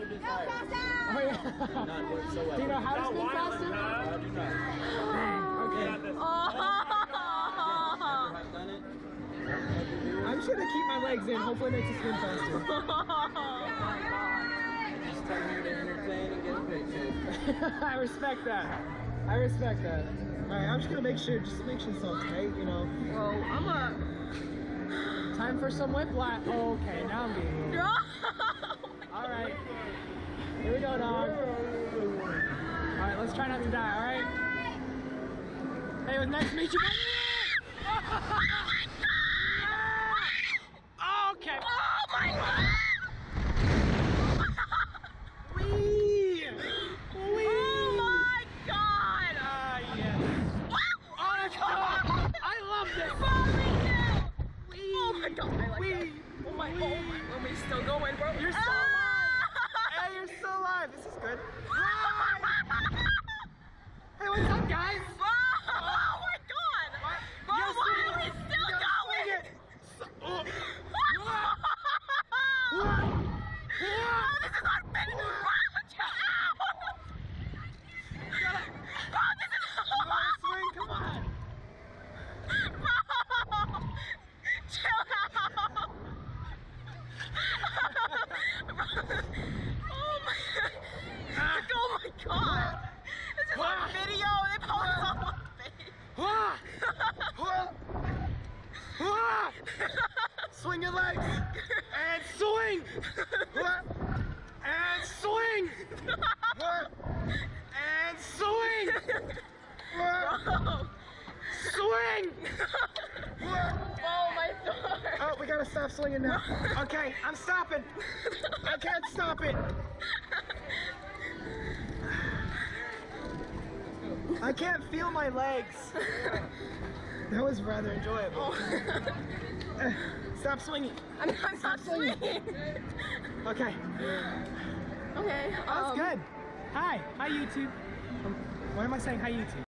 do fire. Oh, yeah. None whatsoever. Do you know how to spin faster? I do not. Okay. Never have done it. I'm just gonna keep my legs in. Hopefully it makes it spin faster. Just come here to entertain and get a picture. I respect that. I respect that. Alright, I'm just gonna make sure it's all tight, you know. Well, I'm a... Time for some whiplash. Oh, okay, now I'm being rude. Alright. Here we go, dog. Alright, let's try not to die, alright? Hey, it was nice to meet you. Okay. Oh my god! Wee! Wee! Oh my god! Yes. Oh, that's good. I love this. Wee! Oh my god, I like Wee! that. Oh my, are we still going, bro? You're so alive! Hey, you're still alive. This is good. Hey, what's up, guys? Oh my god! Bro, Yes, why are we still going? Oh, this is unfair! Bro, this is... Swing, come on! Bro! Chill out! Oh my god! This is on video! They post on my face! Swing your legs! And swing! And swing! And swing! Swing! Oh my god! Oh, we gotta stop swinging now. Okay, I'm stopping. I can't stop it. I can't feel my legs. That was rather enjoyable. Stop swinging. I'm not swinging. Okay. Okay. That's good. Hi. Hi, YouTube. What am I saying? Hi, YouTube.